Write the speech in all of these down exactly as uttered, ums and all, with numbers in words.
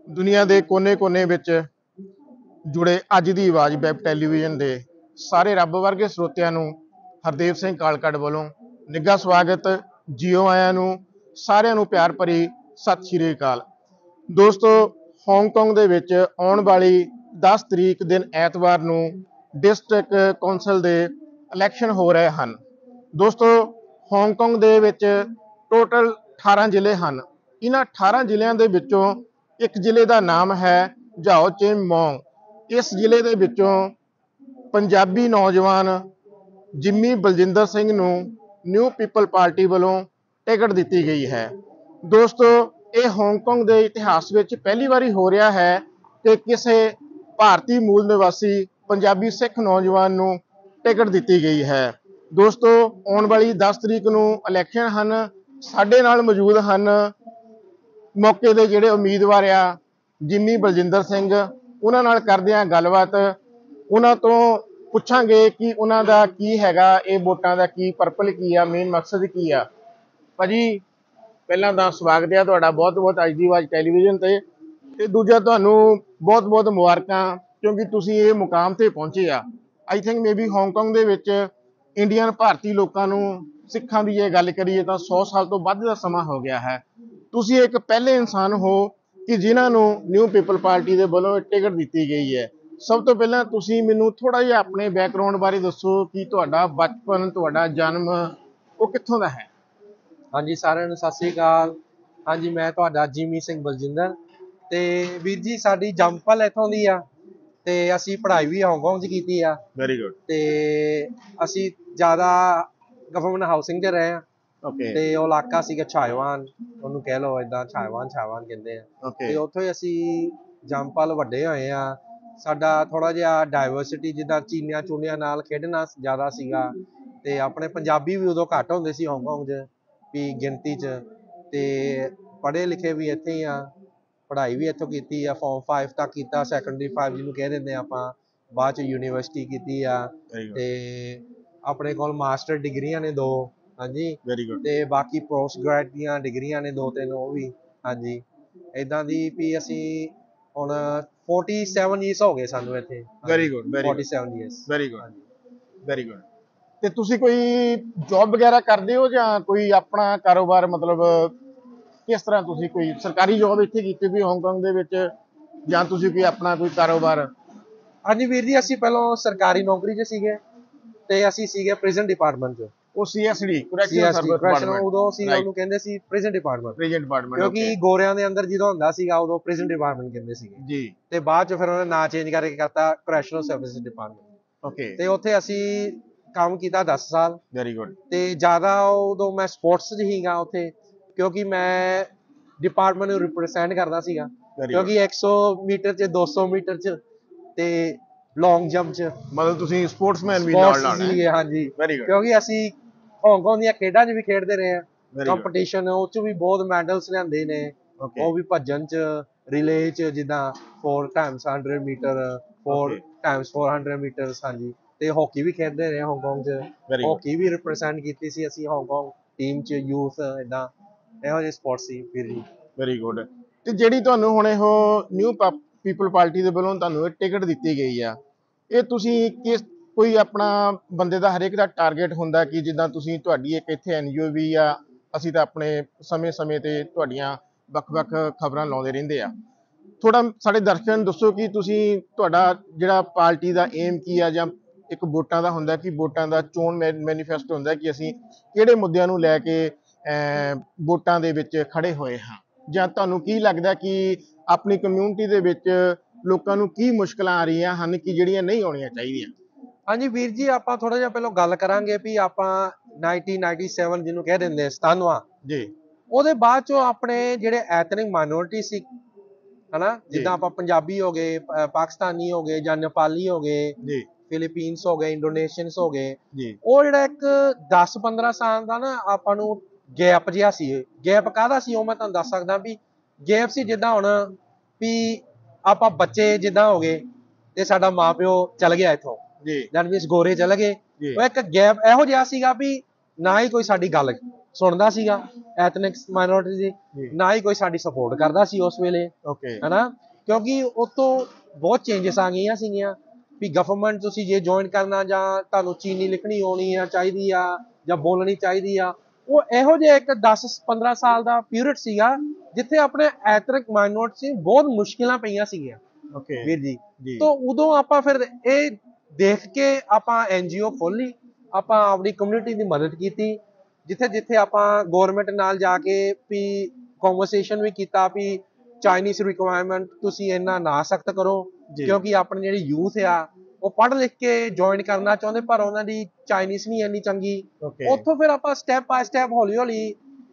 ਦੁਨੀਆ ਦੇ ਕੋਨੇ-ਕੋਨੇ ਵਿੱਚ ਜੁੜੇ ਅੱਜ ਦੀ ਆਵਾਜ਼ ਵੈਬ ਟੈਲੀਵਿਜ਼ਨ ਦੇ ਸਾਰੇ ਰੱਬ ਵਰਗੇ ਸਰੋਤਿਆਂ ਨੂੰ ਹਰਦੇਵ ਸਿੰਘ ਕਾਲਕੜ ਵੱਲੋਂ ਨਿੱਘਾ ਸਵਾਗਤ। ਜੀਓ ਆਇਆਂ ਨੂੰ ਸਾਰਿਆਂ ਨੂੰ ਪਿਆਰ ਭਰੀ ਸਤਿ ਸ਼੍ਰੀ ਅਕਾਲ। ਦੋਸਤੋ, ਹਾਂਗਕਾਂਗ ਦੇ ਵਿੱਚ ਆਉਣ ਵਾਲੀ ਦਸ ਤਰੀਕ ਦਿਨ ਐਤਵਾਰ ਨੂੰ ਡਿਸਟ੍ਰਿਕਟ ਕੌਂਸਲ ਦੇ ਇਲੈਕਸ਼ਨ ਹੋ ਰਹੇ ਹਨ। ਦੋਸਤੋ, ਹਾਂਗਕਾਂਗ ਦੇ ਵਿੱਚ ਟੋਟਲ ਅਠਾਰਾਂ ਜ਼ਿਲ੍ਹੇ ਹਨ। ਇਹਨਾਂ ਅਠਾਰਾਂ ਜ਼ਿਲ੍ਹਿਆਂ ਦੇ ਵਿੱਚੋਂ ਇੱਕ ਜ਼ਿਲ੍ਹੇ ਦਾ ਨਾਮ ਹੈ ਜਾਓ ਚਿਨ ਮੌਂਗ। ਇਸ ਜ਼ਿਲ੍ਹੇ ਦੇ ਵਿੱਚੋਂ ਪੰਜਾਬੀ ਨੌਜਵਾਨ ਜਿੰਮੀ ਬਲਜਿੰਦਰ ਸਿੰਘ ਨੂੰ ਨਿਊ ਪੀਪਲ ਪਾਰਟੀ ਵੱਲੋਂ ਟਿਕਟ ਦਿੱਤੀ ਗਈ ਹੈ। ਦੋਸਤੋ, ਇਹ ਹਾਂਗਕਾਂਗ ਦੇ ਇਤਿਹਾਸ ਵਿੱਚ ਪਹਿਲੀ ਵਾਰੀ ਹੋ ਰਿਹਾ ਹੈ ਕਿ ਕਿਸੇ ਭਾਰਤੀ ਮੂਲ ਨਿਵਾਸੀ ਪੰਜਾਬੀ ਸਿੱਖ ਨੌਜਵਾਨ ਨੂੰ ਟਿਕਟ ਦਿੱਤੀ ਗਈ ਹੈ। ਦੋਸਤੋ, ਆਉਣ ਵਾਲੀ ਦਸ ਤਰੀਕ ਨੂੰ ਇਲੈਕਸ਼ਨ ਹਨ। ਸਾਡੇ ਨਾਲ ਮੌਜੂਦ ਹਨ ਮੌਕੇ ਦੇ ਜਿਹੜੇ ਉਮੀਦਵਾਰ ਆ ਜਿੰਮੀ ਬਲਜਿੰਦਰ ਸਿੰਘ। ਉਹਨਾਂ ਨਾਲ ਕਰਦੇ ਹਾਂ ਗੱਲਬਾਤ, ਉਹਨਾਂ ਤੋਂ ਪੁੱਛਾਂਗੇ ਕਿ ਉਹਨਾਂ ਦਾ ਕੀ ਹੈਗਾ, ਇਹ ਵੋਟਾਂ ਦਾ ਕੀ ਪਰਪਲ ਕੀ ਆ, ਮੇਨ ਮਕਸਦ ਕੀ ਆ। ਭਾਜੀ, ਪਹਿਲਾਂ ਤਾਂ ਸਵਾਗਤ ਹੈ ਤੁਹਾਡਾ ਬਹੁਤ ਬਹੁਤ ਅੱਜ ਦੀ ਆਵਾਜ਼ ਟੈਲੀਵਿਜ਼ਨ ਤੇ ਤੇ ਦੂਜਾ ਤੁਹਾਨੂੰ ਬਹੁਤ ਬਹੁਤ ਮੁਬਾਰਕਾਂ ਕਿਉਂਕਿ ਤੁਸੀਂ ਇਹ ਮੁਕਾਮ ਤੇ ਪਹੁੰਚੇ ਆ। ਆਈ ਥਿੰਕ ਮੇਬੀ ਹਾਂਗਕਾਂਗ ਦੇ ਵਿੱਚ ਇੰਡੀਅਨ ਭਾਰਤੀ ਲੋਕਾਂ ਨੂੰ ਸਿੱਖਾਂ ਦੀ ਜੇ ਗੱਲ ਕਰੀਏ ਤਾਂ ਸੌ ਸਾਲ ਤੋਂ ਵੱਧ ਦਾ ਸਮਾਂ ਹੋ ਗਿਆ ਹੈ। ਤੁਸੀਂ ਇੱਕ ਪਹਿਲੇ ਇਨਸਾਨ ਹੋ ਕਿ ਜਿਨ੍ਹਾਂ ਨੂੰ ਨਿਊ ਪੀਪਲ ਪਾਰਟੀ ਦੇ ਵੱਲੋਂ ਟਿਕਟ ਦਿੱਤੀ ਗਈ ਹੈ। ਸਭ ਤੋਂ ਪਹਿਲਾਂ ਤੁਸੀਂ ਮੈਨੂੰ ਥੋੜਾ ਜਿਹਾ ਆਪਣੇ ਬੈਕਗਰਾਉਂਡ ਬਾਰੇ ਦੱਸੋ ਕਿ ਤੁਹਾਡਾ ਬਚਪਨ, ਤੁਹਾਡਾ ਜਨਮ ਉਹ ਕਿੱਥੋਂ ਦਾ ਹੈ। ਹਾਂਜੀ, ਸਾਰਿਆਂ ਨੂੰ ਸਤਿ ਸ੍ਰੀ ਅਕਾਲ। ਹਾਂਜੀ, ਮੈਂ ਤੁਹਾਡਾ ਜਿੰਮੀ ਸਿੰਘ ਬਲਜਿੰਦਰ ਤੇ ਵੀਰ ਜੀ ਸਾਡੀ ਜੰਮਪਲ ਇੱਥੋਂ ਦੀ ਆ ਤੇ ਅਸੀਂ ਪੜ੍ਹਾਈ ਵੀ ਹਾਂਗਕਾਂਗ 'ਚ ਕੀਤੀ ਆ। Very good. ਤੇ ਅਸੀਂ ਜ਼ਿਆਦਾ ਗਵਰਨਮੈਂਟ ਹਾਊਸਿੰਗ 'ਚ ਰਹੇ ਆ। ਓਕੇ। ਤੇ ਉਹ ਇਲਾਕਾ ਸੀਗਾ ਛਾਇਵਾਨ, ਉਹਨੂੰ ਕਹਿ ਲਓ ਏਦਾਂ, ਛਾਇਵਾਨ ਛਾਇਵਾਨ ਕਹਿੰਦੇ ਆ। ਓਕੇ। ਤੇ ਉੱਥੋਂ ਹੀ ਅਸੀਂ ਜੰਮਪਲ ਵੱਡੇ ਹੋਏ ਆ। ਸਾਡਾ ਥੋੜਾ ਜਿਹਾ ਡਾਇਵਰਸਿਟੀ ਜਿੱਦਾਂ ਚੀਨੀਆਂ ਚੂਨੀਆਂ ਨਾਲ ਖੇਡਣਾ ਜ਼ਿਆਦਾ ਸੀਗਾ ਤੇ ਆਪਣੇ ਪੰਜਾਬੀ ਵੀ ਉਦੋਂ ਘੱਟ ਹੁੰਦੇ ਸੀ ਹਾਂਗਕਾਂਗ 'ਚ ਵੀ ਗਿਣਤੀ 'ਚ। ਤੇ ਪੜ੍ਹੇ ਲਿਖੇ ਵੀ ਇੱਥੇ ਹੀ ਆ, ਪੜ੍ਹਾਈ ਵੀ ਇੱਥੋਂ ਕੀਤੀ ਆ, ਫਾਰਮ ਫਾਈਵ ਤੱਕ ਕੀਤਾ, ਸੈਕੰਡਰੀ ਫਾਈਵ ਜਿਹਨੂੰ ਕਹਿ ਦਿੰਦੇ ਆਪਾਂ। ਬਾਅਦ 'ਚ ਯੂਨੀਵਰਸਿਟੀ ਕੀਤੀ ਆ ਤੇ ਆਪਣੇ ਕੋਲ ਮਾਸਟਰ ਡਿਗਰੀਆਂ ਨੇ ਦੋ। ਹਾਂਜੀ, ਵੈਰੀ ਗੁੱਡ। ਤੇ ਬਾਕੀ ਪੋਸਟ ਗ੍ਰੈਡ ਦੀਆਂ ਡਿਗਰੀਆਂ ਨੇ ਦੋ ਤਿੰਨ ਉਹ ਵੀ। ਹਾਂਜੀ, ਏਦਾਂ ਦੀ ਵੀ ਅਸੀਂ ਹੁਣ ਫੋਰਟੀ ਸੈਵਨ ਈਅਰਸ ਹੋ ਗਏ ਸਾਨੂੰ ਇੱਥੇ। Very good, very forty seven years. Very good, very good. ਤੇ ਤੁਸੀਂ ਕੋਈ ਜੌਬ ਵਗੈਰਾ ਕਰਦੇ ਹੋ ਜਾਂ ਕੋਈ ਆਪਣਾ ਕਾਰੋਬਾਰ, ਮਤਲਬ ਕਿਸ ਤਰ੍ਹਾਂ ਤੁਸੀਂ ਕੋਈ ਸਰਕਾਰੀ ਜੌਬ ਇੱਥੇ ਕੀਤੀ ਵੀ ਹਾਂਗਕਾਂਗ ਦੇ ਵਿੱਚ ਜਾਂ ਤੁਸੀਂ ਕੋਈ ਆਪਣਾ ਕੋਈ ਕਾਰੋਬਾਰ? ਹਾਂਜੀ ਵੀਰ ਜੀ, ਅਸੀਂ ਪਹਿਲਾਂ ਸਰਕਾਰੀ ਨੌਕਰੀ 'ਚ ਸੀਗੇ ਤੇ ਅਸੀਂ ਸੀਗੇ ਪ੍ਰਿਜ਼ਨ ਡਿਪਾਰਟਮੈਂਟ 'ਚ। ਉਹ ਸੀ S D correctional service department, ਉਦੋਂ ਅਸੀਂ ਉਹਨੂੰ ਕਹਿੰਦੇ ਸੀ ਪ੍ਰਿਜ਼ਨ ਡਿਪਾਰਟਮੈਂਟ। ਪ੍ਰਿਜ਼ਨ ਡਿਪਾਰਟਮੈਂਟ, ਕਿਉਂਕਿ ਗੋਰਿਆਂ ਦੇ ਅੰਦਰ ਜਦੋਂ ਹੁੰਦਾ ਸੀਗਾ ਉਦੋਂ ਪ੍ਰਿਜ਼ਨ ਡਿਪਾਰਟਮੈਂਟ ਕਹਿੰਦੇ ਸੀਗੇ ਜੀ। ਤੇ ਬਾਅਦ 'ਚ ਫਿਰ ਉਹਨੇ ਨਾਂ ਚੇਂਜ ਕਰਕੇ ਕਰਤਾ ਕਰੈਕਸ਼ਨਲ ਸਰਵਿਸ ਡਿਪਾਰਟਮੈਂਟ। ਓਕੇ। ਤੇ ਉੱਥੇ ਅਸੀਂ ਕੰਮ ਕੀਤਾ ਦਸ ਸਾਲ। Very good. ਤੇ ਜ਼ਿਆਦਾ ਉਦੋਂ ਮੈਂ ਸਪੋਰਟਸ 'ਚ ਹੀਗਾ ਉੱਥੇ, ਕਿਉਂਕਿ ਮੈਂ ਡਿਪਾਰਟਮੈਂਟ ਨੂੰ ਰਿਪਰੈਜ਼ੈਂਟ ਕਰਦਾ ਸੀਗਾ। ਕਿਉਂਕਿ ਇੱਕ ਸੌ ਮੀਟਰ 'ਚ, ਦੋ ਸੌ ਮੀਟਰ 'ਚ ਤੇ ਲੌਂਗ ਜੰਪ 'ਚ ਮਤਲਬ ਤੁਸੀਂ ਸਪੋਰਟਸਮੈਨ ਵੀ ਨਾਲ ਨਾਲ ਸੀਗੇ। ਹਾਂਜੀ, ਵੈਰੀ ਗੁੱਡ। ਕਿਉਂਕਿ ਅਸੀਂ ਹਾਂਗਕਾਂਗ ਦੀਆਂ ਖੇਡਾਂ 'ਚ ਵੀ ਖੇਡਦੇ ਰਹੇ ਆ, ਕੰਪੀਟੀਸ਼ਨ ਉਹ 'ਚ ਵੀ ਬਹੁਤ ਮੈਡਲਸ ਲਿਆਂਦੇ ਨੇ। ਉਹ ਵੀ ਭੱਜਣ 'ਚ, ਰਿਲੇ 'ਚ, ਜਿੱਦਾਂ four times hundred metre, four times four hundred metre. ਹਾਂਜੀ, ਤੇ ਹਾਕੀ ਵੀ ਖੇਡਦੇ ਰਹੇ ਹਾਂਗਕਾਂਗ 'ਚ, ਹਾਕੀ ਵੀ ਰਿਪਰੈਜ਼ੈਂਟ ਕੀਤੀ ਸੀ ਅਸੀਂ ਹਾਂਗਕਾਂਗ ਟੀਮ 'ਚ, ਯੂਥ ਏਦਾਂ ਇਹੋ ਜਿਹੇ ਸਪੋਰਟ ਸੀ ਫਿਰ ਜੀ। Very good. ਤੇ ਜਿਹੜੀ ਤੁਹਾਨੂੰ ਹੁਣ ਇਹੋ ਨਿਊ ਪੀਪਲ ਪਾਰਟੀ ਦੇ ਵੱਲੋਂ ਤੁਹਾਨੂੰ ਇਹ ਟਿਕਟ ਦਿੱਤੀ ਗਈ ਆ, ਇਹ ਤੁਸੀਂ ਕਿਸ ਕੋਈ ਆਪਣਾ ਬੰਦੇ ਦਾ ਹਰੇਕ ਦਾ ਟਾਰਗੇਟ ਹੁੰਦਾ ਕਿ ਜਿੱਦਾਂ ਤੁਸੀਂ ਤੁਹਾਡੀ ਇੱਕ ਇੱਥੇ ਐਨ ਜੀ ਓ ਵੀ ਆ, ਅਸੀਂ ਤਾਂ ਆਪਣੇ ਸਮੇਂ-ਸਮੇਂ ਤੇ ਤੁਹਾਡੀਆਂ ਵੱਖ-ਵੱਖ ਖਬਰਾਂ ਲਾਉਂਦੇ ਰਹਿੰਦੇ ਆ। ਥੋੜਾ ਸਾਡੇ ਦਰਸ਼ਕਾਂ ਨੂੰ ਦੱਸੋ ਕਿ ਤੁਸੀਂ ਤੁਹਾਡਾ ਜਿਹੜਾ ਪਾਰਟੀ ਦਾ ਏਮ ਕੀ ਆ, ਜਾਂ ਇੱਕ ਵੋਟਾਂ ਦਾ ਹੁੰਦਾ ਕਿ ਵੋਟਾਂ ਦਾ ਚੋਣ ਮੈਨੀਫੈਸਟੋ ਹੁੰਦਾ ਕਿ ਅਸੀਂ ਕਿਹੜੇ ਮੁੱਦਿਆਂ ਨੂੰ ਲੈ ਕੇ ਵੋਟਾਂ ਦੇ ਵਿੱਚ ਖੜੇ ਹੋਏ ਹਾਂ, ਜਾਂ ਤੁਹਾਨੂੰ ਕੀ ਲੱਗਦਾ ਕਿ ਆਪਣੀ ਕਮਿਊਨਿਟੀ ਦੇ ਵਿੱਚ ਲੋਕਾਂ ਨੂੰ ਕੀ ਮੁਸ਼ਕਲਾਂ ਆ ਰਹੀਆਂ ਹਨ ਕਿ ਜਿਹੜੀਆਂ ਨਹੀਂ ਆਉਣੀਆਂ ਚਾਹੀਦੀਆਂ। ਹਾਂਜੀ ਵੀਰ ਜੀ, ਆਪਾਂ ਥੋੜਾ ਜਿਹਾ ਪਹਿਲਾਂ ਗੱਲ ਕਰਾਂਗੇ ਵੀ ਆਪਾਂ ਨਾਈਨਟੀਨ ਨਾਈਨਟੀ ਸੈਵਨ ਜਿਹਨੂੰ ਕਹਿ ਦਿੰਦੇ ਸਤਾਨਵਾਂ ਜੀ, ਉਹਦੇ ਬਾਅਦ ਚੋਂ ਆਪਣੇ ਜਿਹੜੇ ਐਥਨਿਕ ਮਾਈਨੋਰਿਟੀ ਸੀ ਹਨਾ, ਜਿੱਦਾਂ ਆਪਾਂ ਪੰਜਾਬੀ ਹੋ ਗਏ, ਪਾਕਿਸਤਾਨੀ ਹੋ ਗਏ, ਜਾਂ ਨੇਪਾਲੀ ਹੋ ਗਏ, ਫਿਲੀਪੀਨਸ ਹੋ ਗਏ, ਇੰਡੋਨੇਸ਼ੀਅਨਸ ਹੋ ਗਏ, ਉਹ ਜਿਹੜਾ ਇੱਕ ਦਸ ਪੰਦਰਾਂ ਸਾਲ ਦਾ ਨਾ ਆਪਾਂ ਨੂੰ ਗੈਪ ਜਿਹਾ ਸੀ। ਗੈਪ ਕਾਹਦਾ ਸੀ ਉਹ ਮੈਂ ਤੁਹਾਨੂੰ ਦੱਸ ਸਕਦਾ ਵੀ ਗੈਪ ਸੀ ਜਿੱਦਾਂ ਹੁਣ ਵੀ ਆਪਾਂ ਬੱਚੇ ਜਿੱਦਾਂ ਹੋ ਗਏ ਤੇ ਸਾਡਾ ਮਾਂ ਪਿਓ ਚਲ ਗਿਆ ਇੱਥੋਂ, ਦੈਟ ਮੀਨਸ ਗੋਰੇ ਚਲੇ ਗਏ। ਉਹ ਇੱਕ ਗੈਪ ਇਹੋ ਜਿਹਾ ਸੀਗਾ ਵੀ ਨਾ ਹੀ ਕੋਈ ਸਾਡੀ ਗੱਲ ਸੁਣਦਾ ਸੀਗਾ ਐਥਨਿਕ ਮਾਈਨੋਰਿਟੀ ਦੀ, ਨਾ ਹੀ ਕੋਈ ਸਾਡੀ ਸਪੋਰਟ ਕਰਦਾ ਸੀ ਉਸ ਵੇਲੇ, ਓਕੇ ਹਨਾ। ਕਿਉਂਕਿ ਉਤੋਂ ਬਹੁਤ ਚੇਂਜਸ ਆ ਗਈਆਂ ਸੀਗੀਆਂ ਵੀ ਗਵਰਨਮੈਂਟ ਤੁਸੀਂ ਜੇ ਜੁਆਇਨ ਕਰਨਾ ਜਾਂ ਤੁਹਾਨੂੰ ਚੀਨੀ ਲਿਖਣੀ ਆਉਣੀ ਆ ਚਾਹੀਦੀ ਆ ਜਾਂ ਬੋਲਣੀ ਚਾਹੀਦੀ ਆ, ਉਹ ਇਹੋ ਜਿਹਾ ਇੱਕ ਦਸ ਪੰਦਰਾਂ ਸਾਲ ਦਾ ਪੀਰੀਅਡ ਸੀਗਾ ਜਿੱਥੇ ਆਪਣੇ ਐਥਨਿਕ ਮਾਈਨੋਰਿਟੀ ਬਹੁਤ ਮੁਸ਼ਕਿਲਾਂ ਪਈਆਂ ਸੀਗੀਆਂ ਓਕੇ ਵੀਰ ਜੀ। ਜੀ ਤਾਂ ਉਦੋਂ ਆਪਾਂ ਫਿਰ ਇਹ ਦੇਖ ਕੇ ਆਪਾਂ ਐਨਜੀਓ ਖੋਲੀ, ਆਪਾਂ ਆਪਣੀ ਕਮਿਊਨਿਟੀ ਦੀ ਮਦਦ ਕੀਤੀ, ਜਿੱਥੇ ਜਿੱਥੇ ਆਪਾਂ ਗੌਰਮੈਂਟ ਨਾਲ ਜਾ ਕੇ ਵੀ ਕਨਵਰਸੇਸ਼ਨ ਵੀ ਕੀਤਾ ਵੀ ਚਾਈਨੀਜ਼ ਰਿਕੁਆਇਰਮੈਂਟ ਤੁਸੀਂ ਇੰਨਾ ਨਾ ਸਖਤ ਕਰੋ, ਕਿਉਂਕਿ ਆਪਣੀ ਜਿਹੜੀ ਯੂਥ ਆ ਉਹ ਪੜ੍ਹ ਲਿਖ ਕੇ ਜੁਆਇਨ ਕਰਨਾ ਚਾਹੁੰਦੇ ਪਰ ਉਹਨਾਂ ਦੀ ਚਾਈਨੀਜ਼ ਨਹੀਂ ਇੰਨੀ ਚੰਗੀ। ਉੱਥੋਂ ਫਿਰ ਆਪਾਂ ਸਟੈਪ ਬਾਏ ਸਟੈਪ ਹੌਲੀ ਹੌਲੀ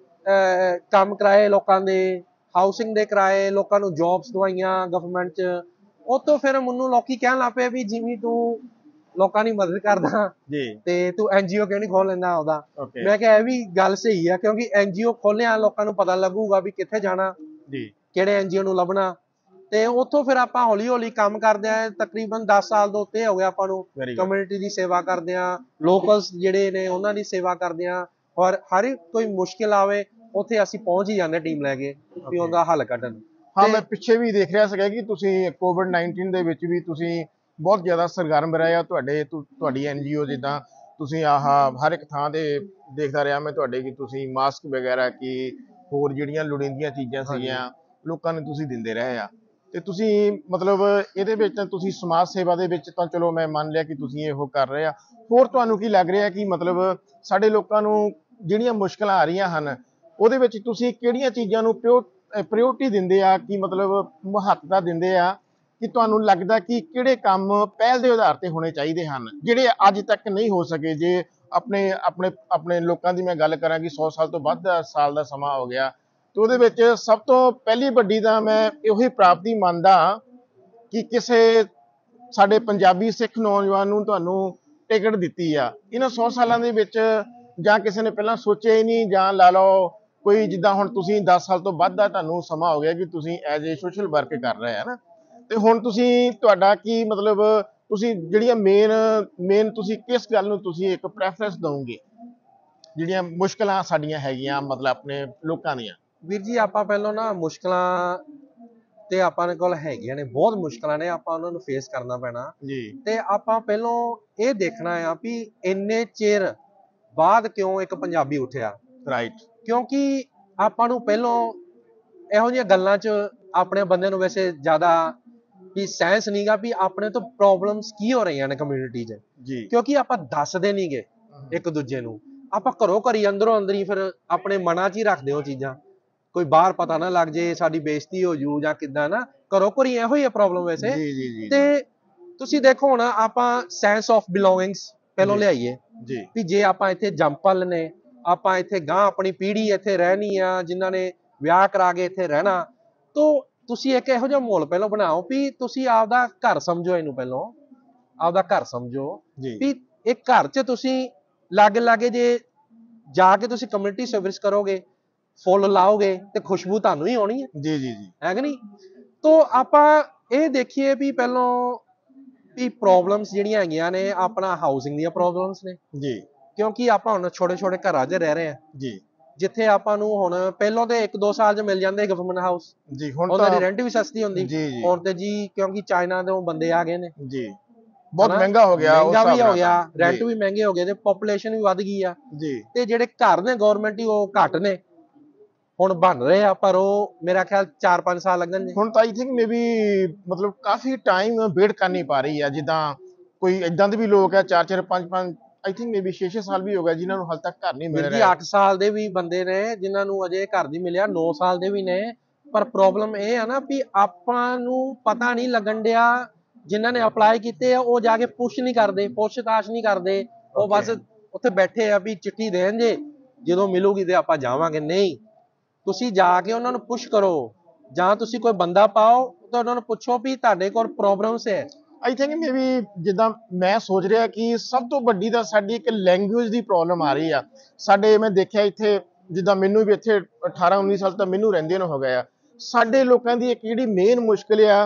ਕੰਮ ਕਰਾਏ, ਲੋਕਾਂ ਦੇ ਹਾਊਸਿੰਗ ਦੇ ਕਰਾਏ, ਲੋਕਾਂ ਨੂੰ ਜੌਬਸ ਦਵਾਈਆਂ ਗਵਰਨਮੈਂਟ 'ਚ। ਉੱਥੋਂ ਫਿਰ ਮੈਨੂੰ ਲੋਕੀ ਕਹਿਣ ਲੱਗ ਪਏ ਵੀ ਜਿਵੇਂ ਤੂੰ ਲੋਕਾਂ ਦੀ ਮਦਦ ਕਰਦਾ ਤੇ ਤੂੰ ਐਨਜੀਓ ਕਿਉਂ ਨਹੀਂ ਖੋਲ ਲੈਂਦਾ ਉਹਦਾ। ਮੈਂ ਕਿਹਾ ਇਹ ਵੀ ਗੱਲ ਸਹੀ ਆ, ਕਿਉਂਕਿ ਐਨਜੀਓ ਖੋਲਿਆ ਲੋਕਾਂ ਨੂੰ ਪਤਾ ਲੱਗੂਗਾ ਵੀ ਕਿੱਥੇ ਜਾਣਾ, ਕਿਹੜੇ ਐਨਜੀਓ ਨੂੰ ਲੱਭਣਾ। ਤੇ ਉੱਥੋਂ ਫਿਰ ਆਪਾਂ ਹੌਲੀ ਹੌਲੀ ਕੰਮ ਕਰਦੇ ਆ, ਤਕਰੀਬਨ ਦਸ ਸਾਲ ਤੋਂ ਉੱਤੇ ਹੋ ਗਿਆ ਆਪਾਂ ਨੂੰ ਕਮਿਊਨਿਟੀ ਦੀ ਸੇਵਾ ਕਰਦੇ ਆ, ਲੋਕਲਸ ਜਿਹੜੇ ਨੇ ਉਹਨਾਂ ਦੀ ਸੇਵਾ ਕਰਦੇ ਆ, ਔਰ ਹਰ ਇੱਕ ਕੋਈ ਮੁਸ਼ਕਿਲ ਆਵੇ ਉੱਥੇ ਅਸੀਂ ਪਹੁੰਚ ਹੀ ਜਾਂਦੇ ਟੀਮ ਲੈ ਕੇ ਵੀ ਉਹਦਾ ਹੱਲ ਕੱਢਣ। ਹਾਂ, ਮੈਂ ਪਿੱਛੇ ਵੀ ਦੇਖ ਰਿਹਾ ਸੀਗਾ ਕਿ ਤੁਸੀਂ ਕੋਵਿਡ ਨਾਈਨਟੀਨ ਦੇ ਵਿੱਚ ਵੀ ਤੁਸੀਂ ਬਹੁਤ ਜ਼ਿਆਦਾ ਸਰਗਰਮ ਰਹੇ ਆ, ਤੁਹਾਡੇ ਤੁਹਾਡੀ ਐਨਜੀਓ ਜਿੱਦਾਂ ਤੁਸੀਂ ਆਹ ਹਰ ਇੱਕ ਥਾਂ ਤੇ ਦੇਖਦਾ ਰਿਹਾ ਮੈਂ ਤੁਹਾਡੇ ਕਿ ਤੁਸੀਂ ਮਾਸਕ ਵਗੈਰਾ ਕੀ ਹੋਰ ਜਿਹੜੀਆਂ ਲੋੜੀਂਦੀਆਂ ਚੀਜ਼ਾਂ ਸੀਗੀਆਂ ਲੋਕਾਂ ਨੂੰ ਤੁਸੀਂ ਦਿੰਦੇ ਰਹੇ ਆ। ਤੇ ਤੁਸੀਂ ਮਤਲਬ ਇਹਦੇ ਵਿੱਚ ਤੁਸੀਂ ਸਮਾਜ ਸੇਵਾ ਦੇ ਵਿੱਚ ਤਾਂ ਚਲੋ ਮੈਂ ਮੰਨ ਲਿਆ ਕਿ ਤੁਸੀਂ ਇਹੋ ਕਰ ਰਹੇ ਆ, ਹੋਰ ਤੁਹਾਨੂੰ ਕੀ ਲੱਗ ਰਿਹਾ ਕਿ ਮਤਲਬ ਸਾਡੇ ਲੋਕਾਂ ਨੂੰ ਜਿਹੜੀਆਂ ਮੁਸ਼ਕਲਾਂ ਆ ਰਹੀਆਂ ਹਨ ਉਹਦੇ ਵਿੱਚ ਤੁਸੀਂ ਕਿਹੜੀਆਂ ਚੀਜ਼ਾਂ ਨੂੰ ਪਿਓ ਪ੍ਰਾਇਓਰਟੀ ਦਿੰਦੇ ਆ, ਕਿ ਮਤਲਬ ਮਹੱਤਤਾ ਦਿੰਦੇ ਆ, ਕਿ ਤੁਹਾਨੂੰ ਲੱਗਦਾ ਕਿ ਕਿਹੜੇ ਕੰਮ ਪਹਿਲ ਦੇ ਆਧਾਰ ਤੇ ਹੋਣੇ ਚਾਹੀਦੇ ਹਨ ਜਿਹੜੇ ਅੱਜ ਤੱਕ ਨਹੀਂ ਹੋ ਸਕੇ? ਜੇ ਆਪਣੇ ਆਪਣੇ ਆਪਣੇ ਲੋਕਾਂ ਦੀ ਮੈਂ ਗੱਲ ਕਰਾਂ ਕਿ ਸੌ ਸਾਲ ਤੋਂ ਵੱਧ ਸਾਲ ਦਾ ਸਮਾਂ ਹੋ ਗਿਆ, ਤੇ ਉਹਦੇ ਵਿੱਚ ਸਭ ਤੋਂ ਪਹਿਲੀ ਵੱਡੀ ਤਾਂ ਮੈਂ ਇਹੀ ਪ੍ਰਾਪਤੀ ਮੰਨਦਾ ਕਿ ਕਿਸੇ ਸਾਡੇ ਪੰਜਾਬੀ ਸਿੱਖ ਨੌਜਵਾਨ ਨੂੰ ਤੁਹਾਨੂੰ ਟਿਕਟ ਦਿੱਤੀ ਆ। ਇਹਨਾਂ ਸੌ ਸਾਲਾਂ ਦੇ ਵਿੱਚ ਜਾਂ ਕਿਸੇ ਨੇ ਪਹਿਲਾਂ ਸੋਚਿਆ ਹੀ ਨਹੀਂ, ਜਾਂ ਲਾ ਲਓ ਕੋਈ ਜਿੱਦਾਂ ਹੁਣ ਤੁਸੀਂ ਦਸ ਸਾਲ ਤੋਂ ਵੱਧ ਦਾ ਤੁਹਾਨੂੰ ਸਮਾਂ ਹੋ ਗਿਆ ਕਿ ਤੁਸੀਂ ਐਜ਼ ਏ ਸੋਸ਼ਲ ਵਰਕ ਕਰ ਰਹੇ ਆ ਨਾ, ਤੇ ਹੁਣ ਤੁਸੀਂ ਤੁਹਾਡਾ ਕੀ ਮਤਲਬ ਤੁਸੀਂ ਜਿਹੜੀਆਂ ਮੇਨ ਮੇਨ ਤੁਸੀਂ ਕਿਸ ਗੱਲ ਨੂੰ ਤੁਸੀਂ ਇੱਕ ਪ੍ਰੈਫਰੈਂਸ ਦਓਗੇ ਜਿਹੜੀਆਂ ਮੁਸ਼ਕਲਾਂ ਸਾਡੀਆਂ ਹੈਗੀਆਂ ਮਤਲਬ ਆਪਣੇ ਲੋਕਾਂ ਦੀਆਂ? ਵੀਰ ਜੀ ਆਪਾਂ ਪਹਿਲਾਂ ਨਾ ਮੁਸ਼ਕਲਾਂ ਤੇ ਆਪਾਂ ਦੇ ਕੋਲ ਹੈਗੀਆਂ ਨੇ, ਬਹੁਤ ਮੁਸ਼ਕਲਾਂ ਨੇ, ਆਪਾਂ ਉਹਨਾਂ ਨੂੰ ਫੇਸ ਕਰਨਾ ਪੈਣਾ ਜੀ। ਤੇ ਆਪਾਂ ਪਹਿਲਾਂ ਇਹ ਦੇਖਣਾ ਆ ਵੀ ਇੰਨੇ ਚਿਰ ਬਾਅਦ ਕਿਉਂ ਇੱਕ ਪੰਜਾਬੀ ਉੱਠਿਆ, ਰਾਈਟ। ਕਿਉਂਕਿ ਆਪਾਂ ਨੂੰ ਪਹਿਲਾਂ ਇਹੋ ਜਿਹੀਆਂ ਗੱਲਾਂ 'ਚ ਆਪਣੇ ਬੰਦੇ ਨੂੰ ਵੈਸੇ ਜ਼ਿਆਦਾ ਵੀ ਸੈਂਸ ਨਹੀਂਗਾ ਵੀ ਆਪਣੇ ਤੋਂ ਪ੍ਰੋਬਲਮਸ ਕੀ ਹੋ ਰਹੀਆਂ ਨੇ ਕਮਿਊਨਿਟੀ 'ਚ ਜੀ, ਕਿਉਂਕਿ ਆਪਾਂ ਦੱਸਦੇ ਨਹੀਂਗੇ ਇੱਕ ਦੂਜੇ ਨੂੰ, ਆਪਾਂ ਘਰੋਂ ਘਰੀ ਅੰਦਰੋਂ ਅੰਦਰੀ ਫਿਰ ਆਪਣੇ ਮਨਾਂ 'ਚ ਹੀ ਰੱਖਦੇ ਹੋ ਚੀਜ਼ਾਂ, ਕੋਈ ਬਾਹਰ ਪਤਾ ਨਾ ਲੱਗ ਜੇ ਸਾਡੀ ਬੇਇੱਜ਼ਤੀ ਹੋ ਜੂ ਜਾਂ ਕਿੱਦਾਂ ਨਾ, ਘਰੋਂ ਘਰੀ ਇਹੋ ਹੀ ਹੈ ਪ੍ਰੋਬਲਮ ਵੈਸੇ ਜੀ ਜੀ ਜੀ। ਤੇ ਤੁਸੀਂ ਦੇਖੋ ਹੁਣ ਆਪਾਂ ਸੈਂਸ ਆਫ ਬਿਲੋਂਗਿੰਗਸ ਪਹਿਲਾਂ ਲਿਆਈਏ ਜੀ, ਵੀ ਜੇ ਆਪਾਂ ਇੱਥੇ ਜੰਪਲ ਨੇ, ਆਪਾਂ ਇੱਥੇ ਗਾਂ ਆਪਣੀ ਪੀੜ੍ਹੀ ਇੱਥੇ ਰਹਿਣੀ ਆ ਜਿਨ੍ਹਾਂ ਨੇ ਵਿਆਹ ਕਰਾ ਕੇ ਇੱਥੇ ਰਹਿਣਾ, ਤਾਂ ਤੁਸੀਂ ਇੱਕ ਇਹੋ ਜਿਹਾ ਮਾਹੌਲ ਪਹਿਲਾਂ ਬਣਾਓ ਵੀ ਤੁਸੀਂ ਆਪਦਾ ਘਰ ਸਮਝੋ, ਇਹਨੂੰ ਪਹਿਲਾਂ ਆਪਦਾ ਘਰ ਸਮਝੋ ਵੀ ਇਹ ਘਰ 'ਚ ਤੁਸੀਂ ਲਾਗੇ ਲਾਗੇ ਜੇ ਜਾ ਕੇ ਤੁਸੀਂ ਕਮਿਊਨਿਟੀ ਸਰਵਿਸ ਕਰੋਗੇ, ਫੁੱਲ ਲਾਓਗੇ ਤੇ ਖੁਸ਼ਬੂ ਤੁਹਾਨੂੰ ਹੀ ਆਉਣੀ ਹੈ ਜੀ ਜੀ ਜੀ, ਹੈ ਕਿ ਨਹੀਂ? ਤਾਂ ਆਪਾਂ ਇਹ ਦੇਖੀਏ ਵੀ ਪਹਿਲਾਂ ਵੀ ਪ੍ਰੋਬਲਮਸ ਜਿਹੜੀਆਂ ਹੈਗੀਆਂ ਨੇ ਆਪਣਾ ਹਾਊਸਿੰਗ ਦੀਆਂ ਪ੍ਰੋਬਲਮਸ ਨੇ ਜੀ, ਕਿਉਂਕਿ ਆਪਾਂ ਹੁਣ ਛੋਟੇ ਛੋਟੇ ਘਰਾਂ 'ਚ ਰਹਿ ਰਹੇ ਹਾਂ ਜੀ, ਜਿੱਥੇ ਆਪਾਂ ਨੂੰ ਹੁਣ ਪਹਿਲਾਂ ਤੇ ਇੱਕ ਦੋ ਸਾਲ 'ਚ ਮਿਲ ਜਾਂਦੇ ਗਵਰਨਮੈਂਟ ਹਾਊਸ ਜੀ, ਹੁਣ ਉਹਨਾਂ ਦੀ ਰੈਂਟ ਵੀ ਸਸਤੀ ਹੁੰਦੀ ਹੁਣ ਤੇ ਜੀ, ਕਿਉਂਕਿ ਚਾਈਨਾ ਤੋਂ ਬੰਦੇ ਆ ਗਏ ਨੇ ਜੀ, ਬਹੁਤ ਮਹਿੰਗਾ ਹੋ ਗਿਆ, ਮਹਿੰਗਾ ਵੀ ਹੋ ਗਿਆ, ਰੈਂਟ ਵੀ ਮਹਿੰਗੇ ਹੋ ਗਏ ਤੇ ਪੋਪੂਲੇਸ਼ਨ ਵੀ ਵੱਧ ਗਈ ਆ ਜੀ, ਤੇ ਜਿਹੜੇ ਘਰ ਨੇ ਗਵਰਨਮੈਂਟ ਹੀ ਉਹ ਘੱਟ ਨੇ, ਹੁਣ ਬਣ ਰਹੇ ਆ ਪਰ ਉਹ ਮੇਰਾ ਖਿਆਲ ਚਾਰ ਪੰਜ ਸਾਲ ਲੱਗਣਗੇ ਹੁਣ ਤਾਂ। ਆਈ ਥਿੰਕ ਮੇ ਬੀ ਮਤਲਬ ਕਾਫੀ ਟਾਈਮ ਵੇਟ ਕਰਨੀ ਪਾ ਰਹੀ ਆ, ਜਿੱਦਾਂ ਕੋਈ ਏਦਾਂ ਦੇ ਵੀ ਲੋਕ ਆ ਚਾਰ ਚਾਰ ਪੰਜ ਪੰਜ ਆਈ ਥਿੰਕ ਮੇ ਬੀ ਛੇ ਛੇ ਸਾਲ ਵੀ ਹੋ ਗਿਆ ਜਿਨ੍ਹਾਂ ਨੂੰ ਹਾਲੇ ਤੱਕ ਘਰ ਨਹੀਂ ਮਿਲ ਰਿਹਾ। ਅੱਠ ਸਾਲ ਦੇ ਵੀ ਬੰਦੇ ਨੇ ਜਿਨ੍ਹਾਂ ਨੂੰ ਅਜੇ ਘਰ ਨਹੀਂ ਮਿਲਿਆ, ਨੌ ਸਾਲ ਦੇ ਵੀ ਨੇ, ਪਰ ਪ੍ਰੋਬਲਮ ਇਹ ਆ ਨਾ ਵੀ ਆਪਾਂ ਨੂੰ ਪਤਾ ਨਹੀਂ ਲੱਗਣ ਡਿਆ, ਜਿਨ੍ਹਾਂ ਨੇ ਅਪਲਾਈ ਕੀਤੇ ਆ ਉਹ ਜਾ ਕੇ ਪੁੱਛ ਨਹੀਂ ਕਰਦੇ, ਪੁੱਛਤਾਛ ਨਹੀਂ ਕਰਦੇ, ਉਹ ਬਸ ਉੱਥੇ ਬੈਠੇ ਆ ਵੀ ਚਿੱਠੀ ਦੇਣ ਜੇ ਜਦੋਂ ਮਿਲੂਗੀ ਤੇ ਆਪਾਂ ਜਾਵਾਂਗੇ। ਨਹੀਂ, ਤੁਸੀਂ ਜਾ ਕੇ ਉਹਨਾਂ ਨੂੰ ਪੁੱਛ ਕਰੋ, ਜਾਂ ਤੁਸੀਂ ਕੋਈ ਬੰਦਾ ਪਾਓ ਤਾਂ ਉਹਨਾਂ ਨੂੰ ਪੁੱਛੋ ਵੀ ਤੁਹਾਡੇ ਕੋਲ ਪ੍ਰੋਬਲਮਸ ਹੈ। ਆਈ ਥਿੰਕ ਮੇ ਬੀ ਜਿੱਦਾਂ ਮੈਂ ਸੋਚ ਰਿਹਾ ਕਿ ਸਭ ਤੋਂ ਵੱਡੀ ਤਾਂ ਸਾਡੀ ਇੱਕ ਲੈਂਗੁਏਜ ਦੀ ਪ੍ਰੋਬਲਮ ਆ ਰਹੀ ਆ ਸਾਡੇ। ਮੈਂ ਦੇਖਿਆ ਇੱਥੇ ਜਿੱਦਾਂ ਮੈਨੂੰ ਵੀ ਇੱਥੇ ਅਠਾਰਾਂ ਉੱਨੀ ਸਾਲ ਤਾਂ ਮੈਨੂੰ ਰਹਿੰਦੇ ਨੂੰ ਹੋ ਗਏ ਆ, ਸਾਡੇ ਲੋਕਾਂ ਦੀ ਇੱਕ ਜਿਹੜੀ ਮੇਨ ਮੁਸ਼ਕਿਲ ਆ,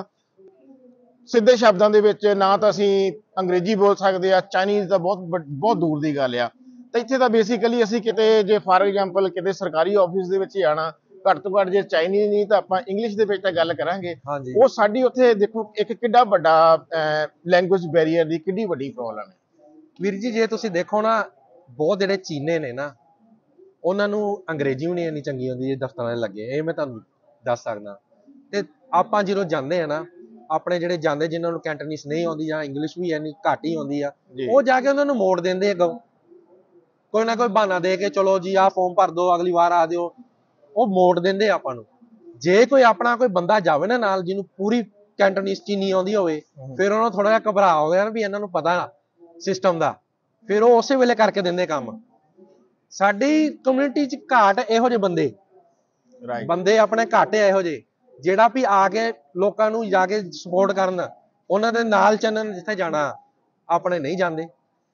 ਸਿੱਧੇ ਸ਼ਬਦਾਂ ਦੇ ਵਿੱਚ ਨਾ ਤਾਂ ਅਸੀਂ ਅੰਗਰੇਜ਼ੀ ਬੋਲ ਸਕਦੇ ਆ, ਚਾਈਨੀਜ਼ ਦਾ ਬਹੁਤ ਬਹੁਤ ਦੂਰ ਦੀ ਗੱਲ ਆ, ਤਾਂ ਇੱਥੇ ਤਾਂ ਬੇਸਿਕਲੀ ਅਸੀਂ ਕਿਤੇ ਜੇ ਫਾਰ ਐਗਜ਼ਾਮਪਲ ਕਿਤੇ ਸਰਕਾਰੀ ਆਫਿਸ ਦੇ ਵਿੱਚ ਹੀ ਆਣਾ, ਘੱਟ ਤੋਂ ਘੱਟ ਜੇ ਚਾਈਨੀਜ਼ ਨਹੀਂ ਤਾਂ ਆਪਾਂ ਇੰਗਲਿਸ਼ ਦੇ ਵਿੱਚ ਤਾਂ ਗੱਲ ਕਰਾਂਗੇ। ਹਾਂਜੀ ਉਹ ਸਾਡੀ ਉੱਥੇ ਦੇਖੋ ਇੱਕ ਕਿੱਡਾ ਵੱਡਾ ਲੈਂਗੁਏਜ ਬੈਰੀਅਰ ਦੀ ਕਿੱਡੀ ਵੱਡੀ ਪ੍ਰੋਬਲਮ ਹੈ ਵੀਰ ਜੀ। ਜੇ ਤੁਸੀਂ ਦੇਖੋ ਨਾ, ਬਹੁਤ ਜਿਹੜੇ ਚੀਨੇ ਨੇ ਨਾ, ਉਹਨਾਂ ਨੂੰ ਅੰਗਰੇਜ਼ੀ ਵੀ ਨਹੀਂ ਇੰਨੀ ਚੰਗੀ ਆਉਂਦੀ ਜੇ ਦਫ਼ਤਰਾਂ 'ਚ ਲੱਗੇ, ਇਹ ਮੈਂ ਤੁਹਾਨੂੰ ਦੱਸ ਸਕਦਾ। ਤੇ ਆਪਾਂ ਜਦੋਂ ਜਾਂਦੇ ਆ ਨਾ, ਆਪਣੇ ਜਿਹੜੇ ਜਾਂਦੇ ਜਿਨ੍ਹਾਂ ਨੂੰ ਕੈਂਟਨੀਸ ਨਹੀਂ ਆਉਂਦੀ ਜਾਂ ਇੰਗਲਿਸ਼ ਵੀ ਇੰਨੀ ਘੱਟ ਹੀ ਆਉਂਦੀ ਆ, ਉਹ ਜਾ ਕੇ ਉਹਨਾਂ ਨੂੰ ਮੋੜ ਦਿੰਦੇ ਆ, ਕੋਈ ਨਾ ਕੋਈ ਬਹਾਨਾ ਦੇ ਕੇ, ਚਲੋ ਜੀ ਆਹ ਫਾਰਮ ਭਰ ਦਿਓ, ਅਗਲੀ ਵਾਰ ਆ ਦਿਓ, ਉਹ ਮੋੜ ਦਿੰਦੇ ਆਪਾਂ ਨੂੰ। ਜੇ ਕੋਈ ਆਪਣਾ ਕੋਈ ਬੰਦਾ ਜਾਵੇ ਨਾ ਨਾਲ, ਜਿਹਨੂੰ ਪੂਰੀ ਕੈਂਟਨੀਸ ਚੀਨੀ ਆਉਂਦੀ ਹੋਵੇ, ਫਿਰ ਉਹਨੂੰ ਥੋੜਾ ਜਿਹਾ ਘਬਰਾ ਹੋ ਗਿਆ ਵੀ ਇਹਨਾਂ ਨੂੰ ਪਤਾ ਸਿਸਟਮ ਦਾ, ਫਿਰ ਉਹ ਉਸੇ ਵੇਲੇ ਕਰਕੇ ਦਿੰਦੇ ਕੰਮ। ਸਾਡੀ ਕਮਿਊਨਿਟੀ 'ਚ ਘਾਟ ਇਹੋ ਜਿਹੇ ਬੰਦੇ ਬੰਦੇ ਆਪਣੇ ਘੱਟ ਆ ਇਹੋ ਜਿਹੇ, ਜਿਹੜਾ ਵੀ ਆ ਕੇ ਲੋਕਾਂ ਨੂੰ ਜਾ ਕੇ ਸਪੋਰਟ ਕਰਨ, ਉਹਨਾਂ ਦੇ ਨਾਲ ਚੱਲਣ। ਜਿੱਥੇ ਜਾਣਾ ਆਪਣੇ ਨਹੀਂ ਜਾਂਦੇ,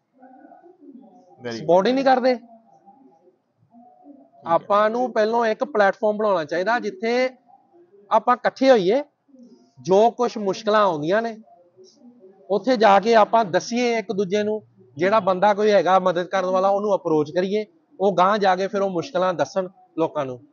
ਸਪੋਰਟ ਹੀ ਨਹੀਂ ਕਰਦੇ। ਆਪਾਂ ਨੂੰ ਪਹਿਲਾਂ ਇੱਕ ਪਲੇਟਫਾਰਮ ਬਣਾਉਣਾ ਚਾਹੀਦਾ ਜਿੱਥੇ ਆਪਾਂ ਇਕੱਠੇ ਹੋਈਏ, ਜੋ ਕੁਝ ਮੁਸ਼ਕਲਾਂ ਆਉਂਦੀਆਂ ਨੇ ਉੱਥੇ ਜਾ ਕੇ ਆਪਾਂ ਦੱਸੀਏ ਇੱਕ ਦੂਜੇ ਨੂੰ। ਜਿਹੜਾ ਬੰਦਾ ਕੋਈ ਹੈਗਾ ਮਦਦ ਕਰਨ ਵਾਲਾ, ਉਹਨੂੰ ਅਪਰੋਚ ਕਰੀਏ, ਉਹ ਗਾਂਹ ਜਾ ਕੇ ਫਿਰ ਉਹ ਮੁਸ਼ਕਲਾਂ ਦੱਸਣ ਲੋਕਾਂ ਨੂੰ।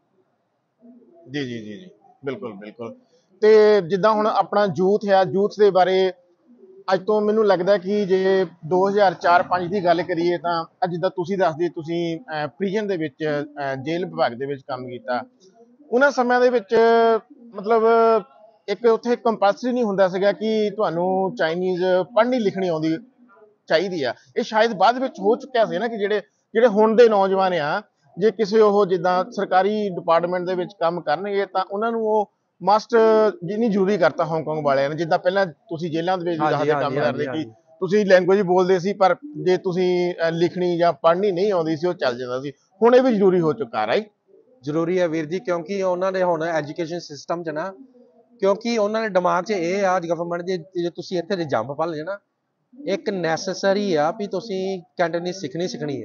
ਜੀ ਜੀ ਜੀ ਜੀ ਬਿਲਕੁਲ ਬਿਲਕੁਲ। ਤੇ ਜਿੱਦਾਂ ਹੁਣ ਆਪਣਾ ਯੂਥ ਹੈ, ਯੂਥ ਦੇ ਬਾਰੇ ਅੱਜ ਤੋਂ ਮੈਨੂੰ ਲੱਗਦਾ ਕਿ ਜੇ ਦੋ ਹਜ਼ਾਰ ਚਾਰ ਪੰਜ ਦੀ ਗੱਲ ਕਰੀਏ ਤਾਂ ਅੱਜ ਜਿੱਦਾਂ ਤੁਸੀਂ ਦੱਸਦੇ, ਤੁਸੀਂ ਪ੍ਰਿਜ਼ਨ ਦੇ ਵਿੱਚ ਜੇਲ੍ਹ ਵਿਭਾਗ ਦੇ ਵਿੱਚ ਕੰਮ ਕੀਤਾ, ਉਹਨਾਂ ਸਮਿਆਂ ਦੇ ਵਿੱਚ ਮਤਲਬ ਇੱਕ ਉੱਥੇ ਕੰਪਲਸਰੀ ਨਹੀਂ ਹੁੰਦਾ ਸੀਗਾ ਕਿ ਤੁਹਾਨੂੰ ਚਾਈਨੀਜ਼ ਪੜ੍ਹਨੀ ਲਿਖਣੀ ਆਉਂਦੀ ਚਾਹੀਦੀ ਆ। ਇਹ ਸ਼ਾਇਦ ਬਾਅਦ ਵਿੱਚ ਹੋ ਚੁੱਕਿਆ ਸੀ ਨਾ ਕਿ ਜਿਹੜੇ ਜਿਹੜੇ ਹੁਣ ਦੇ ਨੌਜਵਾਨ ਆ, ਜੇ ਕਿਸੇ ਉਹ ਜਿੱਦਾਂ ਸਰਕਾਰੀ ਡਿਪਾਰਟਮੈਂਟ ਦੇ ਵਿੱਚ ਕੰਮ ਕਰਨਗੇ ਤਾਂ ਉਹਨਾਂ ਨੂੰ ਉਹ ਮਸਟ ਜਿੰਨੀ ਜ਼ਰੂਰੀ ਕਰਤਾ ਹਾਂਗਕਾਂਗ ਵਾਲਿਆਂ ਨੇ। ਜਿੱਦਾਂ ਪਹਿਲਾਂ ਤੁਸੀਂ ਜੇਲ੍ਹਾਂ ਦੇ ਵਿੱਚ ਦੱਸਦੇ ਕੰਮ ਕਰਦੇ ਕਿ ਤੁਸੀਂ ਲੈਂਗੁਏਜ ਬੋਲਦੇ ਸੀ, ਪਰ ਜੇ ਤੁਸੀਂ ਲਿਖਣੀ ਜਾਂ ਪੜ੍ਹਨੀ ਨਹੀਂ ਆਉਂਦੀ ਸੀ ਉਹ ਚੱਲ ਜਾਂਦਾ ਸੀ। ਹੁਣ ਇਹ ਵੀ ਜ਼ਰੂਰੀ ਹੋ ਚੁੱਕਾ, ਰਾਈਟ? ਜ਼ਰੂਰੀ ਹੈ ਵੀਰ ਜੀ, ਕਿਉਂਕਿ ਉਹਨਾਂ ਦੇ ਹੁਣ ਐਜੂਕੇਸ਼ਨ ਸਿਸਟਮ 'ਚ ਨਾ, ਕਿਉਂਕਿ ਉਹਨਾਂ ਦੇ ਦਿਮਾਗ 'ਚ ਇਹ ਆ ਗਵਰਨਮੈਂਟ ਦੇ, ਜੇ ਤੁਸੀਂ ਇੱਥੇ ਦੇ ਜੰਪ ਪਲ ਜੇ ਨਾ, ਇੱਕ ਨੈਸੈਸਰੀ ਆ ਵੀ ਤੁਸੀਂ ਕੈਂਟਨੀਜ਼ ਸਿੱਖਣੀ ਸਿੱਖਣੀ ਹੈ,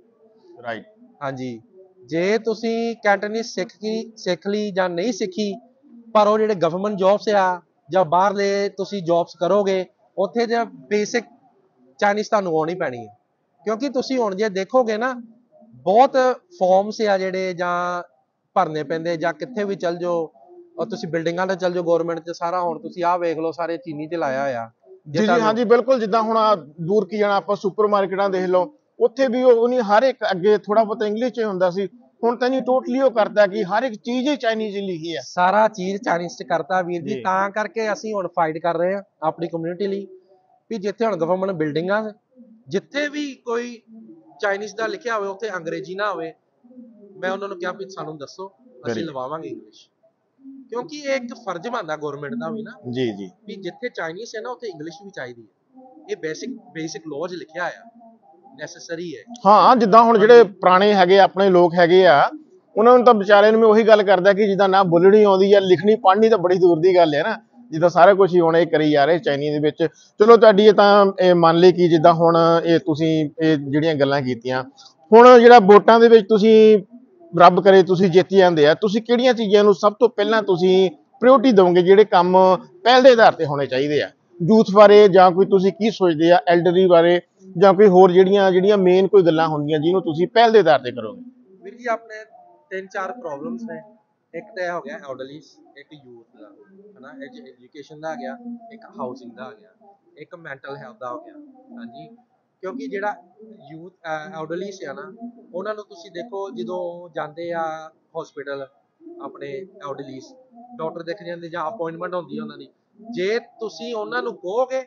ਰਾਈਟ? ਹਾਂਜੀ। ਜੇ ਤੁਸੀਂ ਕੈਂਟਨੀਜ਼ ਸਿੱਖ ਕੀ ਸਿੱਖ ਲਈ ਜਾਂ ਨਹੀਂ ਸਿੱਖੀ, ਪਰ ਉਹ ਜਿਹੜੇ ਗਵਰਨਮੈਂਟ ਜੌਬਸ ਆ ਜਾਂ ਬਾਹਰਲੇ ਤੁਸੀਂ ਜੌਬਸ ਕਰੋਗੇ, ਉੱਥੇ ਦੇ ਬੇਸਿਕ ਚਾਈਨੀਜ਼ ਤੁਹਾਨੂੰ ਆਉਣੀ ਪੈਣੀ ਹੈ। ਕਿਉਂਕਿ ਤੁਸੀਂ ਹੁਣ ਜੇ ਦੇਖੋਗੇ ਨਾ, ਬਹੁਤ ਫਾਰਮਸ ਆ ਜਿਹੜੇ ਜਾਂ ਭਰਨੇ ਪੈਂਦੇ, ਜਾਂ ਕਿੱਥੇ ਵੀ ਚੱਲ ਜਾਓ, ਔਰ ਤੁਸੀਂ ਬਿਲਡਿੰਗਾਂ 'ਤੇ ਚੱਲ ਜਾਓ ਗੌਰਮੈਂਟ 'ਚ, ਸਾਰਾ ਹੁਣ ਤੁਸੀਂ ਆਹ ਵੇਖ ਲਓ ਸਾਰੇ ਚੀਨੀ 'ਤੇ ਲਾਇਆ ਹੋਇਆ। ਜੀ ਜੀ ਹਾਂਜੀ ਬਿਲਕੁਲ। ਜਿੱਦਾਂ ਹੁਣ ਦੂਰ ਕੀ ਜਾਣਾ, ਆਪਾਂ ਸੁਪਰ ਮਾਰਕੀਟਾਂ ਦੇਖ ਲਓ, ਉੱਥੇ ਵੀ ਉਹ ਨਹੀਂ, ਹਰ ਇੱਕ ਅੱਗੇ ਥੋੜਾ ਬਹੁਤ ਇੰਗਲਿਸ਼ 'ਚ ਹੁੰਦਾ ਸੀ, ਹੁਣ ਤਾਂ ਨਹੀਂ ਟੋਟਲੀ ਉਹ ਕਰਤਾ ਕਿ ਹਰ ਇੱਕ ਚੀਜ਼ ਹੀ ਚਾਈਨੀਜ਼ ਲਿਖੀ ਹੈ, ਸਾਰਾ ਚੀਜ਼ ਚਾਈਨੀਜ਼ 'ਚ ਕਰਤਾ ਵੀਰ ਜੀ। ਤਾਂ ਕਰਕੇ ਅਸੀਂ ਹੁਣ ਫਾਈਟ ਕਰ ਰਹੇ ਹਾਂ ਆਪਣੀ ਕਮਿਊਨਿਟੀ ਲਈ, ਵੀ ਜਿੱਥੇ ਹੁਣ ਗਵਰਨਮੈਂਟ ਬਿਲਡਿੰਗਾਂ, ਜਿੱਥੇ ਵੀ ਕੋਈ ਚਾਈਨੀਜ਼ ਦਾ ਲਿਖਿਆ ਹੋਵੇ ਉੱਥੇ ਅੰਗਰੇਜ਼ੀ ਨਾ ਹੋਵੇ। ਮੈਂ ਉਹਨਾਂ ਨੂੰ ਕਿਹਾ ਵੀ ਸਾਨੂੰ ਦੱਸੋ, ਅਸੀਂ ਲਵਾਵਾਂਗੇ ਇੰਗਲਿਸ਼, ਕਿਉਂਕਿ ਇਹ ਇੱਕ ਫਰਜ਼ ਬਣਦਾ ਗਵਰਨਮੈਂਟ ਦਾ ਵੀ ਨਾ, ਜੀ ਜੀ, ਵੀ ਜਿੱਥੇ ਚਾਈਨੀਜ਼ ਹੈ ਨਾ ਉੱਥੇ ਇੰਗਲਿਸ਼ ਵੀ ਚਾਹੀਦੀ ਹੈ। ਇਹ ਬੇਸਿਕ ਬੇਸਿਕ ਲਾਅ 'ਚ ਲਿਖਿਆ ਆ, ਨੈਸੈਸਰੀ ਹੈ। ਹਾਂ, ਜਿੱਦਾਂ ਹੁਣ ਜਿਹੜੇ ਪੁਰਾਣੇ ਹੈਗੇ ਆਪਣੇ ਲੋਕ ਹੈਗੇ ਆ, ਉਹਨਾਂ ਨੂੰ ਤਾਂ ਵਿਚਾਰਿਆਂ ਨੂੰ ਮੈਂ ਉਹੀ ਗੱਲ ਕਰਦਾ ਕਿ ਜਿੱਦਾਂ ਨਾ ਬੋਲਣੀ ਆਉਂਦੀ ਆ, ਲਿਖਣੀ ਪੜ੍ਹਨੀ ਤਾਂ ਬੜੀ ਦੂਰ ਦੀ ਗੱਲ ਹੈ ਨਾ, ਜਿੱਦਾਂ ਸਾਰਾ ਕੁਝ ਹੀ ਹੁਣ ਇਹ ਕਰੀ ਜਾ ਰਹੇ ਚਾਈਨੀਜ਼ ਦੇ ਵਿੱਚ। ਚਲੋ ਤੁਹਾਡੀ ਇਹ ਤਾਂ ਇਹ ਮੰਨ ਲਈ ਕਿ ਜਿੱਦਾਂ ਹੁਣ ਇਹ ਤੁਸੀਂ ਇਹ ਜਿਹੜੀਆਂ ਗੱਲਾਂ ਕੀਤੀਆਂ, ਹੁਣ ਜਿਹੜਾ ਵੋਟਾਂ ਦੇ ਵਿੱਚ ਤੁਸੀਂ ਰੱਬ ਕਰੇ ਤੁਸੀਂ ਜਿੱਤ ਜਾਂਦੇ ਆ, ਤੁਸੀਂ ਕਿਹੜੀਆਂ ਚੀਜ਼ਾਂ ਨੂੰ ਸਭ ਤੋਂ ਪਹਿਲਾਂ ਤੁਸੀਂ ਪ੍ਰਾਇੋਰਟੀ ਦਿਓਗੇ, ਜਿਹੜੇ ਕੰਮ ਪਹਿਲ ਦੇ ਆਧਾਰ ਤੇ ਹੋਣੇ ਚਾਹੀਦੇ ਆ ਯੂਥ ਬਾਰੇ, ਜਾਂ ਕੋਈ ਤੁਸੀਂ ਕੀ ਸੋਚਦੇ ਆ ਐਲਡਰਲੀ ਬਾਰੇ, ਜਾਂ ਕੋਈ ਹੋਰ ਜਿਹੜੀਆਂ ਜਿਹੜੀਆਂ ਮੇਨ ਕੋਈ ਗੱਲਾਂ ਹੁੰਦੀਆਂ ਜਿਹਨੂੰ ਤੁਸੀਂ ਪਹਿਲ ਦੇ ਆਧਾਰ ਤੇ ਕਰੋਗੇ? ਵੀਰ ਜੀ ਆਪਣੇ ਤਿੰਨ ਚਾਰ ਪ੍ਰੋਬਲਮਸ ਨੇ। ਇੱਕ ਤਾਂ ਇਹ ਹੋ ਗਿਆ ਐਲਡਰਲੀਜ਼, ਇੱਕ ਯੂਥ ਦਾ ਹਨਾ, ਐਜੂਕੇਸ਼ਨ ਦਾ ਆ ਗਿਆ, ਇੱਕ ਹਾਊਸਿੰਗ ਦਾ ਆ ਗਿਆ, ਇੱਕ ਮੈਂਟਲ ਹੈਲਥ ਦਾ ਹੋ ਗਿਆ। ਹਾਂਜੀ, ਕਿਉਂਕਿ ਜਿਹੜਾ ਯੂਥ ਐਲਡਰਲੀਜ਼ ਆ ਨਾ, ਉਹਨਾਂ ਨੂੰ ਤੁਸੀਂ ਦੇਖੋ ਜਦੋਂ ਜਾਂਦੇ ਆ ਹਸਪੀਟਲ, ਆਪਣੇ ਐਲਡਰਲੀਜ਼ ਡਾਕਟਰ ਦੇਖ ਜਾਂਦੇ ਜਾਂ ਅਪਾਇੰਟਮੈਂਟ ਹੁੰਦੀ ਹੈ ਉਹਨਾਂ ਦੀ, ਜੇ ਤੁਸੀਂ ਉਹਨਾਂ ਨੂੰ ਕਹੋਗੇ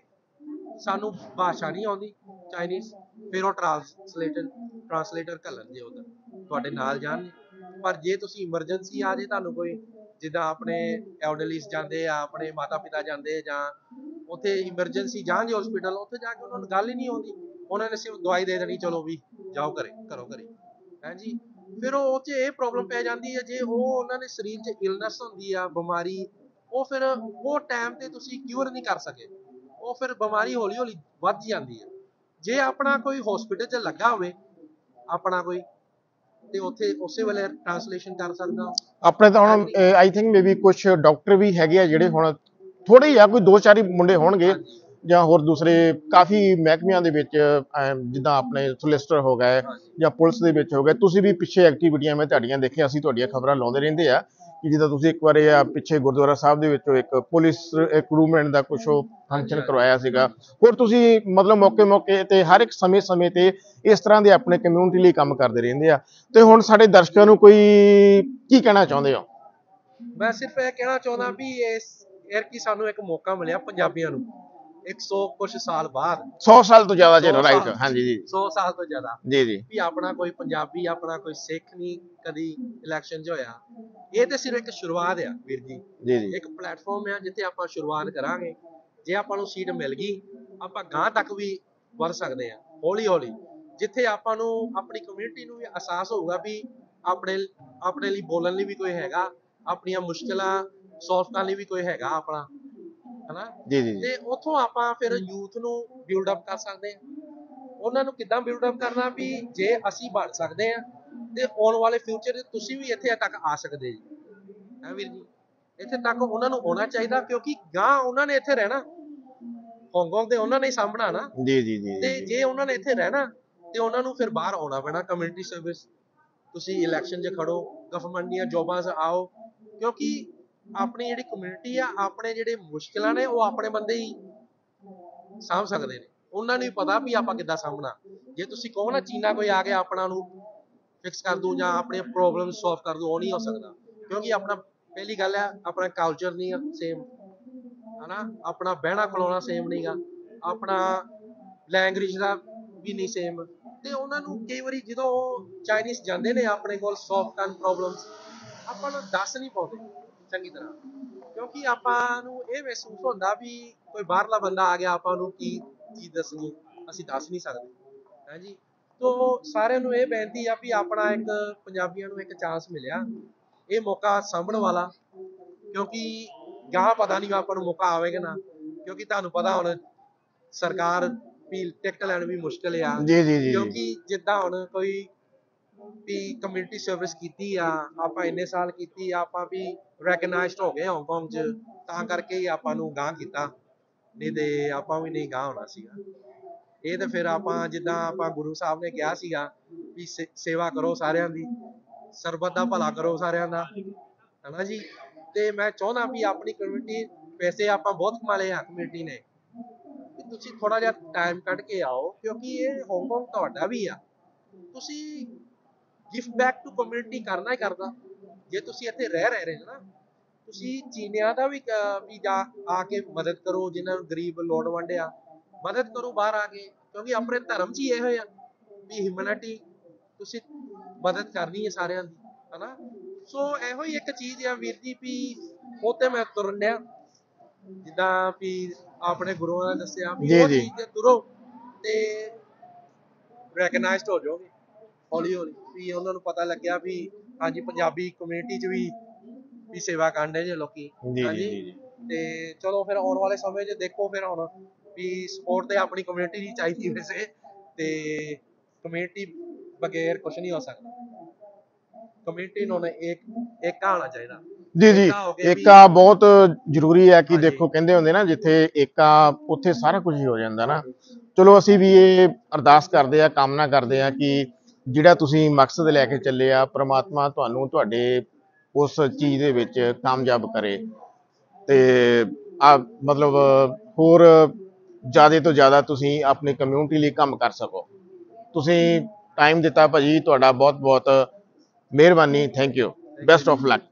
ਸਾਨੂੰ ਭਾਸ਼ਾ ਨਹੀਂ ਆਉਂਦੀ ਚਾਈਨੀਜ਼, ਫਿਰ ਉਹ ਟਰਾਂਸਲੇਟਰ ਟਰਾਂਸਲੇਟਰ ਘੱਲਣਗੇ ਉਧਰ, ਤੁਹਾਡੇ ਨਾਲ ਜਾਣਗੇ। ਪਰ ਜੇ ਤੁਸੀਂ ਇਮਰਜੈਂਸੀ ਆ ਜੇ ਤੁਹਾਨੂੰ ਕੋਈ, ਜਿੱਦਾਂ ਆਪਣੇ ਐਲਡਰਲੀਜ਼ ਜਾਂਦੇ ਆ, ਆਪਣੇ ਮਾਤਾ ਪਿਤਾ ਜਾਂਦੇ, ਜਾਂ ਉੱਥੇ ਇਮਰਜੈਂਸੀ ਜਾਣਗੇ ਹਸਪੀਟਲ, ਉੱਥੇ ਜਾ ਕੇ ਉਹਨਾਂ ਨੂੰ ਗੱਲ ਹੀ ਨਹੀਂ ਆਉਂਦੀ, ਉਹਨਾਂ ਨੇ ਸਿਰਫ ਦਵਾਈ ਦੇ ਦੇਣੀ, ਚਲੋ ਵੀ ਜਾਓ ਘਰੇ, ਘਰੋਂ ਘਰੇ। ਹਾਂਜੀ, ਫਿਰ ਉਹ 'ਚ ਇਹ ਪ੍ਰੋਬਲਮ ਪੈ ਜਾਂਦੀ ਹੈ, ਜੇ ਉਹ ਉਹਨਾਂ ਦੇ ਸਰੀਰ 'ਚ ਇਲਨੈਸ ਹੁੰਦੀ ਆ, ਬਿਮਾਰੀ, ਉਹ ਫਿਰ ਉਹ ਟਾਈਮ ਤੇ ਤੁਸੀਂ ਕਿਉਰ ਨਹੀਂ ਕਰ ਸਕੇ, ਉਹ ਫਿਰ ਬਿਮਾਰੀ ਹੌਲੀ ਹੌਲੀ ਵੱਧ ਜਾਂਦੀ ਹੈ। ਜੇ ਆਪਣਾ ਕੋਈ ਹਸਪੀਟਲ 'ਚ ਲੱਗਾ ਹੋਵੇ ਆਪਣਾ ਕੋਈ, ਤੇ ਉੱਥੇ ਉਸੇ ਵੇਲੇ ਟ੍ਰਾਂਸਲੇਸ਼ਨ ਕਰ ਸਕਦਾ। ਆਪਣੇ ਤਾਂ ਹੁਣ ਆਈ ਥਿੰਕ ਮੇ ਬੀ ਕੁਝ ਡਾਕਟਰ ਵੀ ਹੈਗੇ ਆ ਜਿਹੜੇ ਹੁਣ ਥੋੜੇ ਹੀ ਆ, ਕੋਈ ਦੋ ਚਾਰ ਹੀ ਮੁੰਡੇ ਹੋਣਗੇ ਜਾਂ ਹੋਰ ਦੂਸਰੇ ਕਾਫੀ ਮਹਿਕਮਿਆਂ ਦੇ ਵਿੱਚ, ਅਮ, ਜਿੱਦਾਂ ਆਪਣੇ ਸੋਲਿਸਟਰ ਹੋ ਗਏ ਜਾਂ ਪੁਲਿਸ ਦੇ ਵਿੱਚ ਹੋ ਗਏ, ਤੁਸੀਂ ਵੀ ਪਿੱਛੇ ਐਕਟੀਵਿਟੀਆਂ ਮੈਂ ਤੁਹਾਡੀਆਂ ਦੇਖਿਆ, ਅਸੀਂ ਤੁਹਾਡੀਆਂ ਖਬਰਾਂ ਲਾਉਂਦੇ ਰਹਿੰਦੇ ਆ ਕਿ ਜਿੱਦਾਂ ਤੁਸੀਂ ਇੱਕ ਵਾਰ ਆ ਪਿੱਛੇ ਗੁਰਦੁਆਰਾ ਸਾਹਿਬ ਦੇ ਵਿੱਚੋਂ ਇੱਕ ਪੁਲਿਸ ਰਿਕਰੂਟਮੈਂਟ ਦਾ ਕੁਛ ਉਹ ਫੰਕਸ਼ਨ ਕਰਵਾਇਆ ਸੀਗਾ। ਹੋਰ ਤੁਸੀਂ ਮਤਲਬ ਮੌਕੇ ਮੌਕੇ ਤੇ ਹਰ ਇੱਕ ਸਮੇਂ ਸਮੇਂ ਤੇ ਇਸ ਤਰ੍ਹਾਂ ਦੇ ਆਪਣੇ ਕਮਿਊਨਿਟੀ ਲਈ ਕੰਮ ਕਰਦੇ ਰਹਿੰਦੇ ਆ। ਤੇ ਹੁਣ ਸਾਡੇ ਦਰਸ਼ਕਾਂ ਨੂੰ ਕੋਈ ਕੀ ਕਹਿਣਾ ਚਾਹੁੰਦੇ ਹੋ? ਮੈਂ ਸਿਰਫ ਇਹ ਕਹਿਣਾ ਚਾਹੁੰਦਾ ਵੀ ਇਸ ਯਾਰ ਕਿ ਸਾਨੂੰ ਇੱਕ ਮੌਕਾ ਮਿਲਿਆ ਪੰਜਾਬੀਆਂ ਨੂੰ ਇੱਕ ਸੌ ਕੁਛ ਸਾਲ ਬਾਅਦ, ਸੌ ਸਾਲ ਤੋਂ ਜ਼ਿਆਦਾ ਚਿਰ, ਸੌ ਰਾਈਟ, ਸਾਲ- ਹਾਂਜੀ ਜੀ, ਸੌ ਸਾਲ ਤੋਂ ਜ਼ਿਆਦਾ, ਜੀ ਜੀ ਵੀ ਆਪਣਾ ਕੋਈ ਪੰਜਾਬੀ, ਆਪਣਾ ਕੋਈ ਸਿੱਖ ਨਹੀਂ ਕਦੀ ਇਲੈਕਸ਼ਨ 'ਚ ਹੋਇਆ। ਇਹ ਤੇ ਸਿਰਫ ਇੱਕ ਸ਼ੁਰੂਆਤ ਆ ਵੀਰ ਜੀ, ਜੀ ਜੀ ਇੱਕ ਪਲੇਟਫਾਰਮ ਆ ਜਿੱਥੇ ਆਪਾਂ ਸ਼ੁਰੂਆਤ ਕਰਾਂਗੇ। ਜੇ ਆਪਾਂ ਨੂੰ ਸੀਟ ਮਿਲ ਗਈ, ਆਪਾਂ ਗਾਂ ਤੱਕ ਵੀ ਵੱਧ ਸਕਦੇ ਆ ਹੌਲੀ ਹੌਲੀ, ਜਿੱਥੇ ਆਪਾਂ ਨੂੰ ਆਪਣੀ ਕਮਿਊਨਿਟੀ ਨੂੰ ਵੀ ਅਹਿਸਾਸ ਹੋਊਗਾ ਵੀ ਆਪਣੇ ਆਪਣੇ ਲਈ ਬੋਲਣ ਲਈ ਵੀ ਕੋਈ ਹੈਗਾ, ਆਪਣੀਆਂ ਮੁਸ਼ਕਿਲਾਂ ਸੋਲਵ ਕਰਨ ਲਈ ਵੀ ਕੋਈ ਹੈਗਾ ਆਪਣਾ, ਹਨਾ। ਜੀ ਜੀ ਤੇ ਉੱਥੋਂ ਆਪਾਂ ਫਿਰ ਯੂਥ ਨੂੰ ਬਿਲਡ ਅਪ ਕਰ ਸਕਦੇ ਆ। ਉਹਨਾਂ ਨੂੰ ਕਿੱਦਾਂ ਬਿਲਡ ਅਪ ਕਰਨਾ ਵੀ ਜੇ ਅਸੀਂ ਬਣ ਸਕਦੇ ਆ ਤੇ ਆਉਣ ਵਾਲੇ ਫਿਊਚਰ 'ਚ ਤੁਸੀਂ ਵੀ ਇੱਥੇ ਤੱਕ ਆ ਸਕਦੇ ਜੀ, ਹੈ ਵੀਰ ਜੀ। ਇੱਥੇ ਤੱਕ ਉਹਨਾਂ ਨੂੰ ਆਉਣਾ ਚਾਹੀਦਾ, ਕਿਉਂਕਿ ਗਾਂ ਉਹਨਾਂ ਨੇ ਇੱਥੇ ਰਹਿਣਾ, ਹਾਂਗਕਾਂਗ ਤੇ ਉਹਨਾਂ ਨੇ ਹੀ ਸਾਂਭਣਾ ਨਾ। ਜੀ ਜੀ ਜੀ ਤੇ ਜੇ ਉਹਨਾਂ ਨੇ ਇੱਥੇ ਰਹਿਣਾ ਤੇ ਉਹਨਾਂ ਨੂੰ ਫਿਰ ਬਾਹਰ ਆਉਣਾ ਪੈਣਾ। ਕਮਿਊਨਿਟੀ ਸਰਵਿਸ, ਤੁਸੀਂ ਇਲੈਕਸ਼ਨ 'ਚ ਖੜੋ, ਗਵਰਨਮੈਂਟ ਦੀਆਂ ਜੋਬਾਂ 'ਚ ਆਓ, ਕਿਉਂਕਿ ਆਪਣੀ ਜਿਹੜੀ ਕਮਿਊਨਿਟੀ ਆ, ਆਪਣੇ ਜਿਹੜੇ ਮੁਸ਼ਕਿਲਾਂ ਨੇ ਉਹ ਆਪਣੇ ਬੰਦੇ ਹੀ ਸਾਂਭ ਸਕਦੇ ਨੇ। ਉਹਨਾਂ ਨੂੰ ਵੀ ਪਤਾ ਵੀ ਆਪਾਂ ਕਿੱਦਾਂ ਸਾਂਭਣਾ। ਜੇ ਤੁਸੀਂ ਕਹੋ ਨਾ ਚੀਨਾ ਕੋਈ ਆ ਕੇ ਆਪਣਾ ਨੂੰ ਫਿਕਸ ਕਰ ਦੂ ਜਾਂ ਆਪਣੇ ਪ੍ਰੋਬਲਮ ਸੋਲਵ ਕਰ ਦੂ, ਉਹ ਨਹੀਂ ਹੋ ਸਕਦਾ, ਕਿਉਂਕਿ ਆਪਣਾ ਪਹਿਲੀ ਗੱਲ ਹੈ ਆਪਣਾ ਕਲਚਰ ਨਹੀਂ ਆ ਸੇਮ, ਹਨਾ। ਆਪਣਾ ਬਹਿਣਾ ਖਲੋਣਾ ਸੇਮ ਨਹੀਂਗਾ, ਆਪਣਾ ਲੈਂਗੁਏਜ ਦਾ ਵੀ ਨਹੀਂ ਸੇਮ। ਤੇ ਉਹਨਾਂ ਨੂੰ ਕਈ ਵਾਰੀ ਜਦੋਂ ਉਹ ਚਾਈਨੀਜ਼ ਜਾਂਦੇ ਨੇ ਆਪਣੇ ਕੋਲ ਸੋਲਵ ਕਰਨ ਪ੍ਰੋਬਲਮਸ, ਆਪਾਂ ਨੂੰ ਦੱਸ ਨਹੀਂ ਪਾਉਂਦੇ ਚੰਗੀ ਤਰ੍ਹਾਂ, ਕਿਉਂਕਿ ਆਪਾਂ ਨੂੰ ਇਹ ਮਹਿਸੂਸ ਹੁੰਦਾ ਵੀ ਕੋਈ ਬਾਹਰਲਾ ਬੰਦਾ ਆ ਗਿਆ, ਆਪਾਂ ਨੂੰ ਕੀ ਚੀਜ਼ ਦੱਸਣੀ, ਅਸੀਂ ਦੱਸ ਨਹੀਂ ਸਕਦੇ, ਹੈ ਜੀ। ਤੋ ਸਾਰਿਆਂ ਨੂੰ ਇਹ ਬੇਨਤੀ ਆ ਵੀ ਆਪਣਾ ਇੱਕ ਪੰਜਾਬੀਆਂ ਨੂੰ ਇੱਕ ਚਾਂਸ ਮਿਲਿਆ, ਇਹ ਮੌਕਾ ਸਾਂਭਣ ਵਾਲਾ, ਕਿਉਂਕਿ ਗਾਹ ਪਤਾ ਨਹੀਂ ਆਪਾਂ ਨੂੰ ਮੌਕਾ ਆਵੇਗਾ ਨਾ, ਕਿਉਂਕਿ ਤੁਹਾਨੂੰ ਪਤਾ ਹੁਣ ਸਰਕਾਰ ਵੀ ਟਿਕਟ ਲੈਣ ਵੀ ਮੁਸ਼ਕਿਲ ਆ, ਜੀ ਜੀ ਜੀ ਕਿਉਂਕਿ ਜਿੱਦਾਂ ਹੁਣ ਕੋਈ ਵੀ ਕਮਿਊਨਿਟੀ ਸਰਵਿਸ ਕੀਤੀ ਆ, ਆਪਾਂ ਇੰਨੇ ਸਾਲ ਕੀਤੀ ਆ, ਆਪਾਂ ਵੀ ਰੈਕਗਨਾਈਜ਼ਡ ਹੋ ਗਏ ਹਾਂਗਕਾਂਗ 'ਚ, ਤਾਂ ਕਰਕੇ ਹੀ ਆਪਾਂ ਨੂੰ ਗਾਂਹ ਕੀਤਾ, ਨਹੀਂ ਤੇ ਆਪਾਂ ਵੀ ਨਹੀਂ ਗਾਂਹ ਹੋਣਾ ਸੀਗਾ। ਇਹ ਤੇ ਫਿਰ ਆਪਾਂ ਜਿੱਦਾਂ ਆਪਾਂ ਗੁਰੂ ਸਾਹਿਬ ਨੇ ਕਿਹਾ ਸੀਗਾ ਵੀ ਸੇਵਾ ਕਰੋ ਸਾਰਿਆਂ ਦੀ, ਸਰਬਤ ਦਾ ਭਲਾ ਕਰੋ ਸਾਰਿਆਂ ਦਾ, ਹਨਾ ਜੀ। ਤੇ ਮੈਂ ਚਾਹੁੰਦਾ ਵੀ ਆਪਣੀ ਕਮਿਊਨਿਟੀ, ਪੈਸੇ ਆਪਾਂ ਬਹੁਤ ਕਮਾ ਲਏ ਆ ਕਮਿਊਨਿਟੀ ਨੇ, ਤੁਸੀਂ ਥੋੜਾ ਜਿਹਾ ਟਾਈਮ ਕੱਢ ਕੇ ਆਓ, ਕਿਉਂਕਿ ਇਹ ਹਾਂਗਕਾਂਗ ਤੁਹਾਡਾ ਵੀ ਆ, ਤੁਸੀਂ ਗਿਫਟ ਬੈਕ ਟੂ ਕਮਿਊਨਿਟੀ ਕਰਨਾ ਹੀ ਕਰਦਾ। ਜੇ ਤੁਸੀਂ ਇੱਥੇ ਰਹਿ ਰਹੇ ਰਹੇ ਨਾ, ਤੁਸੀਂ ਚੀਨੀਆਂ ਦਾ ਵੀ ਵੀ ਜਾ ਆ ਕੇ ਮਦਦ ਕਰੋ, ਜਿਨ੍ਹਾਂ ਨੂੰ ਗਰੀਬ ਲੋੜਵੰਦ ਆ, ਮਦਦ ਕਰੋ ਬਾਹਰ ਆ ਕੇ, ਕਿਉਂਕਿ ਆਪਣੇ ਧਰਮ 'ਚ ਹੀ ਇਹੋ ਆ ਵੀ ਹਿਊਮੈਨਿਟੀ, ਤੁਸੀਂ ਮਦਦ ਕਰਨੀ ਹੈ ਸਾਰਿਆਂ ਦੀ, ਹਨਾ। ਸੋ ਇਹੋ ਹੀ ਇੱਕ ਚੀਜ਼ ਆ ਵੀਰ ਜੀ ਵੀ ਉਹ ਤੇ ਮੈਂ ਤੁਰਨ ਡਿਆ, ਜਿੱਦਾਂ ਵੀ ਆਪਣੇ ਗੁਰੂਆਂ ਨੇ ਦੱਸਿਆ ਵੀ ਉਹ ਚੀਜ਼ ਤੇ ਤੁਰੋ ਤੇ ਰੈਕਗਨਾਈਜ਼ਡ ਹੋ ਜਾਓਗੇ ਹੌਲੀ ਹੌਲੀ, ਵੀ ਉਹਨਾਂ ਨੂੰ ਪਤਾ ਲੱਗਿਆ ਵੀ ਹਾਂਜੀ ਪੰਜਾਬੀ ਕਮਿਊਨਿਟੀ 'ਚ ਵੀ ਵੀ ਸੇਵਾ ਕਰਨ ਡੇ ਜੇ ਲੋਕੀ, ਹਾਂਜੀ। ਤੇ ਚਲੋ ਫਿਰ ਆਉਣ ਵਾਲੇ ਸਮੇਂ 'ਚ ਦੇਖੋ, ਫਿਰ ਹੁਣ ਵੀ ਸਪੋਰਟ ਤੇ ਆਪਣੀ ਕਮਿਊਨਿਟੀ ਦੀ ਚਾਹੀਦੀ ਵੈਸੇ, ਤੇ ਕਮਿਊਨਿਟੀ ਬਗੈਰ ਕੁਛ ਨਹੀਂ ਹੋ ਸਕਦਾ। ਕਮਿਊਨਿਟੀ ਨੂੰ ਇੱਕ ਇੱਕ ਆਉਣਾ ਚਾਹੀਦਾ। ਜੀ ਜੀ ਏਕਾ ਬਹੁਤ ਜ਼ਰੂਰੀ ਹੈ ਕਿ ਦੇਖੋ ਕਹਿੰਦੇ ਹੁੰਦੇ ਨਾ ਜਿੱਥੇ ਏਕਾ ਉੱਥੇ ਸਾਰਾ ਕੁਝ ਹੀ ਹੋ ਜਾਂਦਾ ਨਾ। ਚਲੋ ਅਸੀਂ ਵੀ ਇਹ ਅਰਦਾਸ ਕਰਦੇ ਆ, ਕਾਮਨਾ ਕਰਦੇ ਆ ਕਿ ਜਿਹੜਾ ਤੁਸੀਂ ਮਕਸਦ ਲੈ ਕੇ ਚੱਲੇ ਆ, ਪ੍ਰਮਾਤਮਾ ਤੁਹਾਨੂੰ ਤੁਹਾਡੇ ਉਸ ਚੀਜ਼ ਦੇ ਵਿੱਚ ਕਾਮਯਾਬ ਕਰੇ ਤੇ ਆ ਮਤਲਬ ਹੋਰ ਜ਼ਿਆਦਾ ਤੋਂ ਜ਼ਿਆਦਾ ਤੁਸੀਂ ਆਪਣੀ ਕਮਿਊਨਿਟੀ ਲਈ ਕੰਮ ਕਰ ਸਕੋ। ਤੁਸੀਂ ਟਾਈਮ ਦਿੱਤਾ ਭਾਜੀ, ਤੁਹਾਡਾ ਬਹੁਤ ਬਹੁਤ ਮਿਹਰਬਾਨੀ, thank you, best of luck.